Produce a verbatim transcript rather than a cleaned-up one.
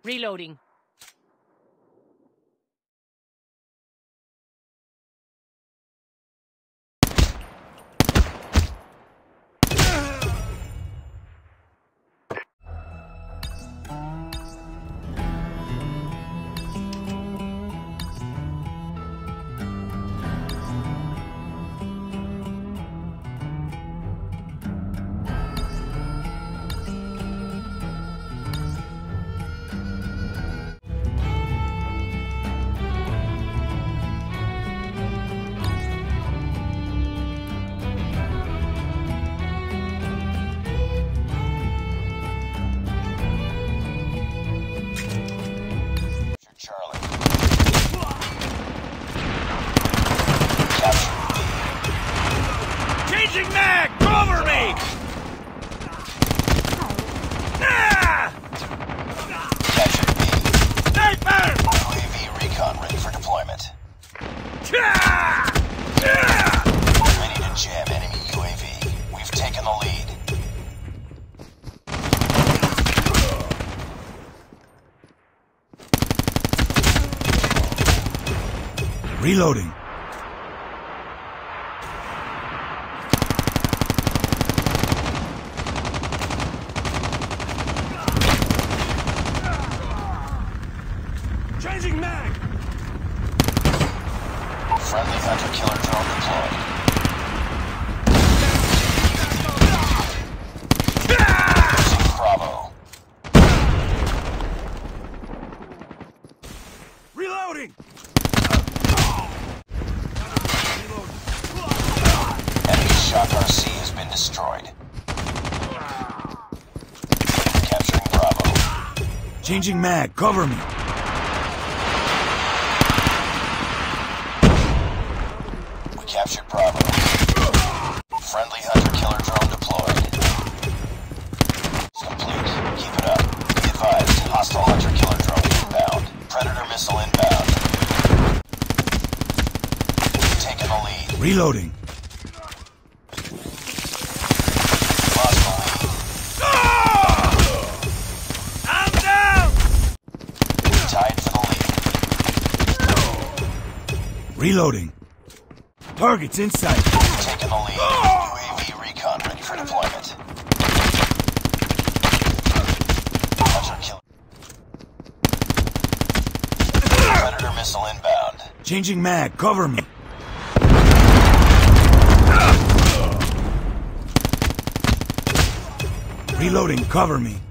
Reloading. Changing mag! Cover me! Ah! Captured B. Sniper! U A V recon ready for deployment. Ah! Ah! Ready to jam enemy U A V. We've taken the lead. Reloading. Changing mag! Friendly hunter-killer drone deployed. Losing Bravo. Reloading! Enemy Shock R C has been destroyed. Capturing Bravo. Changing mag. Cover me. We captured Bravo. Friendly hunter-killer drone deployed. It's complete. Keep it up. Be advised, hostile hunter-killer drone inbound. Predator missile inbound. We've taken the lead. Reloading. Lost the lead. I'm down! Tied for the lead. Reloading. Targets inside. We've taken the lead. U A V recon ready for deployment. Hunter-killer. Predator missile inbound. Changing mag. Cover me. Reloading. Cover me.